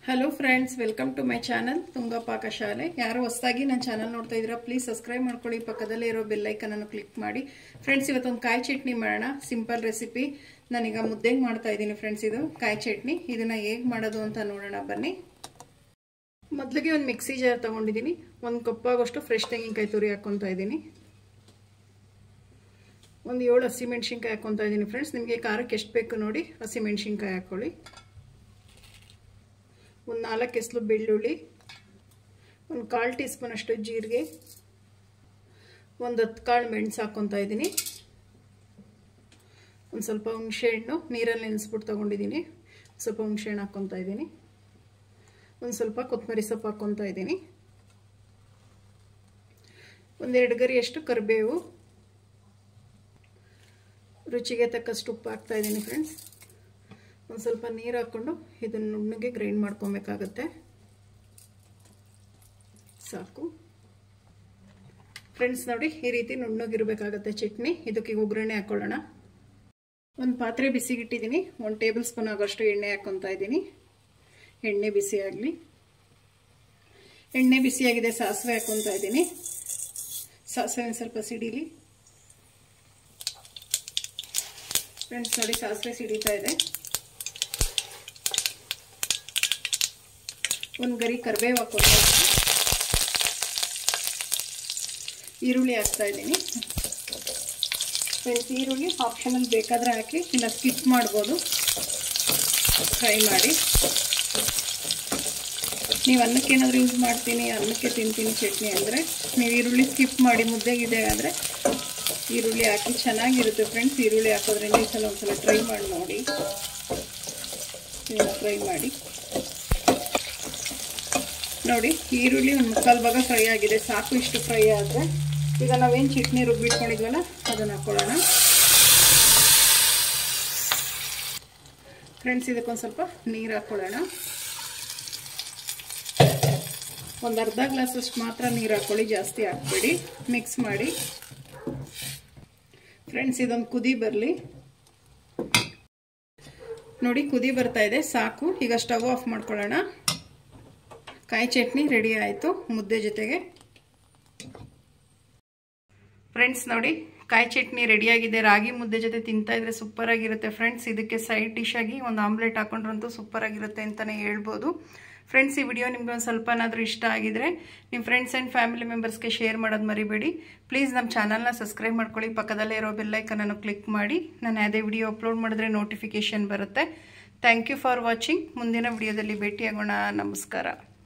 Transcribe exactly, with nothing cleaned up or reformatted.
Hello friends, welcome to my channel Tunga Pakashale. ಯಾರು ಹೊಸದಾಗಿ ನನ್ನ ಚಾನೆಲ್ ನೋಡ್ತಾ ಇದ್ದೀರಾ ಪ್ಲೀಸ್ ಸಬ್ಸ್ಕ್ರೈಬ್ ಮಾಡ್ಕೊಳ್ಳಿ, ಪಕ್ಕದಲ್ಲೇ ಇರೋ ಬೆಲ್ ಐಕಾನ್ ಅನ್ನು ಕ್ಲಿಕ್ ಮಾಡಿ. ಫ್ರೆಂಡ್ಸ್, ಇವತ್ತು ಒಂದು ಕಾಯಿ ಚಟ್ನಿ ಮಾಡೋಣ. Simple recipe. ನಾನು ಈಗ ಮುದ್ದೆಗೆ ಮಾಡ್ತಾ ಇದ್ದೀನಿ ಫ್ರೆಂಡ್ಸ್. ಇದು ಕಾಯಿ ಚಟ್ನಿ. ಇದನ್ನ ಹೇಗೆ ಮಾಡೋದು ಅಂತ ನೋಡೋಣ ಬನ್ನಿ. ಮೊದಲಿಗೆ ಒಂದು ಮಿಕ್ಸಿ ಜಾರ್ ತಗೊಂಡಿದ್ದೀನಿ. ಒಂದು ಕಪ್ ಆಗೋಷ್ಟು ಫ್ರೆಶ್ ತೆಂಗಿನಕಾಯಿ ತುರಿ ಹಾಕೊಂತಾ ಇದ್ದೀನಿ. ಒಂದು ಏಳು ಹಸಿಮೆಣಸಿನಕಾಯಿ ಹಾಕೊಂತಾ ಇದ್ದೀನಿ ಫ್ರೆಂಡ್ಸ್. ನಿಮಗೆ ಖಾರಕ್ಕೆ ಎಷ್ಟು ಬೇಕು ನೋಡಿ ಹಸಿಮೆಣಸಿನಕಾಯಿ ಹಾಕೊಳ್ಳಿ. ಒಂದು ನಾಲ್ಕು ಎಸ್ಲು ಬೆಳ್ಳುಳ್ಳಿ, ಒಂದು ಕಾಲು ಟೀ ಸ್ಪೂನ್ ಅಷ್ಟು ಜೀರಿಗೆ, ಒಂದು ಹತ್ತು ಕಾಳು ಮೆಣಸು ಹಾಕ್ಕೊತಾ ಇದ್ದೀನಿ. ಒಂದು ಸ್ವಲ್ಪ ಹುಣಸೆ ಹಣ್ಣು ನೀರಲ್ಲಿ ನೆನೆಸ್ಬಿಟ್ಟು ತೊಗೊಂಡಿದ್ದೀನಿ. ಸ್ವಲ್ಪ ಹುಣಸೆ ಹಣ್ಣು ಹಾಕ್ಕೊತಾ ಇದ್ದೀನಿ. ಒಂದು ಸ್ವಲ್ಪ ಕೊತ್ತಂಬರಿ ಸೊಪ್ಪು ಹಾಕ್ಕೊತಾ ಇದ್ದೀನಿ. ಒಂದೆರಡು ಗರಿಯಷ್ಟು ಕರಿಬೇವು, ರುಚಿಗೆ ತಕ್ಕಷ್ಟು ಉಪ್ಪು ಹಾಕ್ತಾ ಇದ್ದೀನಿ ಫ್ರೆಂಡ್ಸ್. ಒಂದು ಸ್ವಲ್ಪ ನೀರು ಹಾಕ್ಕೊಂಡು ಇದನ್ನು ನುಣ್ಣಗೆ ಗ್ರೈಂಡ್ ಮಾಡ್ಕೊಬೇಕಾಗತ್ತೆ. ಸಾಕು ಫ್ರೆಂಡ್ಸ್. ನೋಡಿ, ಈ ರೀತಿ ನುಣ್ಣಗಿರಬೇಕಾಗತ್ತೆ ಚಟ್ನಿ. ಇದಕ್ಕೆ ಒಗ್ಗರಣೆ ಹಾಕೊಳ್ಳೋಣ. ಒಂದು ಪಾತ್ರೆ ಬಿಸಿಗಿಟ್ಟಿದ್ದೀನಿ. ಒಂದು ಟೇಬಲ್ ಸ್ಪೂನ್ ಆಗೋಷ್ಟು ಎಣ್ಣೆ ಹಾಕ್ಕೊತಾ ಇದ್ದೀನಿ. ಎಣ್ಣೆ ಬಿಸಿ ಆಗಲಿ. ಎಣ್ಣೆ ಬಿಸಿಯಾಗಿದೆ. ಸಾಸಿವೆ ಹಾಕ್ಕೊತಾ ಇದ್ದೀನಿ. ಸಾಸಿವೆ ಒಂದು ಸ್ವಲ್ಪ ಸಿಡಿಲಿ ಫ್ರೆಂಡ್ಸ್. ನೋಡಿ, ಸಾಸಿವೆ ಸಿಡಿತಾ ಇದೆ. ಒಂದು ಗರಿ ಕರಿಬೇವು ಹಾಕ್ಕೊತಾ ಇದ್ದೀನಿ. ಈರುಳ್ಳಿ ಹಾಕ್ತಾ ಇದ್ದೀನಿ ಫ್ರೆಂಡ್ಸ್. ಈರುಳ್ಳಿ ಆಪ್ಷನಲ್, ಬೇಕಾದರೆ ಹಾಕಿ, ಇಲ್ಲ ಸ್ಕಿಪ್ ಮಾಡ್ಬೋದು. ಫ್ರೈ ಮಾಡಿ. ನೀವು ಅನ್ನಕ್ಕೆ ಏನಾದರೂ ಯೂಸ್ ಮಾಡ್ತೀನಿ, ಅನ್ನಕ್ಕೆ ತಿಂತೀನಿ ಚಟ್ನಿ ಅಂದರೆ ನೀವು ಈರುಳ್ಳಿ ಸ್ಕಿಪ್ ಮಾಡಿ. ಮುದ್ದೆಗಿದೆ ಆದರೆ ಈರುಳ್ಳಿ ಹಾಕಿ ಚೆನ್ನಾಗಿರುತ್ತೆ ಫ್ರೆಂಡ್ಸ್. ಈರುಳ್ಳಿ ಹಾಕೋದ್ರಿಂದ ಈ ಸಲ ಒಂದ್ಸಲ ಟ್ರೈ ಮಾಡಿ ನೋಡಿ. ಫ್ರೈ ಮಾಡಿ ನೋಡಿ. ಈರುಳ್ಳಿ ಒಂದು ಮುಕ್ಕಾಲು ಭಾಗ ಫ್ರೈ ಆಗಿದೆ. ಸಾಕು ಇಷ್ಟು ಫ್ರೈ ಆದರೆ. ಈಗ ನಾವೇನು ಚಟ್ನಿ ರುಬ್ಬಿಟ್ಕೊಂಡಿದ್ವಲ್ಲ ಅದನ್ನು ಹಾಕ್ಕೊಳ್ಳೋಣ ಫ್ರೆಂಡ್ಸ್. ಇದಕ್ಕೊಂದು ಸ್ವಲ್ಪ ನೀರು ಹಾಕ್ಕೊಳ್ಳೋಣ. ಒಂದು ಅರ್ಧ ಗ್ಲಾಸಷ್ಟು ಮಾತ್ರ ನೀರು ಹಾಕ್ಕೊಳ್ಳಿ, ಜಾಸ್ತಿ ಹಾಕ್ಬೇಡಿ. ಮಿಕ್ಸ್ ಮಾಡಿ ಫ್ರೆಂಡ್ಸ್. ಇದೊಂದು ಕುದಿ ಬರಲಿ ನೋಡಿ. ಕುದಿ ಬರ್ತಾ ಇದೆ. ಸಾಕು. ಈಗ ಸ್ಟವ್ ಆಫ್ ಮಾಡ್ಕೊಳ್ಳೋಣ. ಕಾಯಿ ಚಟ್ನಿ ರೆಡಿ ಆಯಿತು ಮುದ್ದೆ ಜೊತೆಗೆ. ಫ್ರೆಂಡ್ಸ್ ನೋಡಿ, ಕಾಯಿ ಚಟ್ನಿ ರೆಡಿಯಾಗಿದೆ. ರಾಗಿ ಮುದ್ದೆ ಜೊತೆ ತಿಂತಾ ಇದ್ರೆ ಸೂಪರ್ ಆಗಿರುತ್ತೆ ಫ್ರೆಂಡ್ಸ್. ಇದಕ್ಕೆ ಸೈಡ್ ಡಿಶ್ ಆಗಿ ಒಂದು ಆಮ್ಲೆಟ್ ಹಾಕೊಂಡ್ರಂತೂ ಸೂಪರ್ ಆಗಿರುತ್ತೆ ಅಂತಲೇ ಹೇಳ್ಬೋದು ಫ್ರೆಂಡ್ಸ್. ಈ ವಿಡಿಯೋ ನಿಮ್ಗೆ ಒಂದು ಸ್ವಲ್ಪನಾದರೂ ಇಷ್ಟ ಆಗಿದ್ರೆ ನಿಮ್ಮ ಫ್ರೆಂಡ್ಸ್ ಆ್ಯಂಡ್ ಫ್ಯಾಮಿಲಿ ಮೆಂಬರ್ಸ್ಗೆ ಶೇರ್ ಮಾಡೋದು ಮರಿಬೇಡಿ. ಪ್ಲೀಸ್ ನಮ್ಮ ಚಾನಲ್ನ ಸಬ್ಸ್ಕ್ರೈಬ್ ಮಾಡ್ಕೊಳ್ಳಿ, ಪಕ್ಕದಲ್ಲೇ ಇರೋ ಬೆಲ್ಲೈಕನನ್ನು ಕ್ಲಿಕ್ ಮಾಡಿ. ನಾನು ಯಾವುದೇ ವಿಡಿಯೋ ಅಪ್ಲೋಡ್ ಮಾಡಿದ್ರೆ ನೋಟಿಫಿಕೇಷನ್ ಬರುತ್ತೆ. Thank you for watching. ಮುಂದಿನ ವಿಡಿಯೋದಲ್ಲಿ ಭೇಟಿಯಾಗೋಣ. ನಮಸ್ಕಾರ.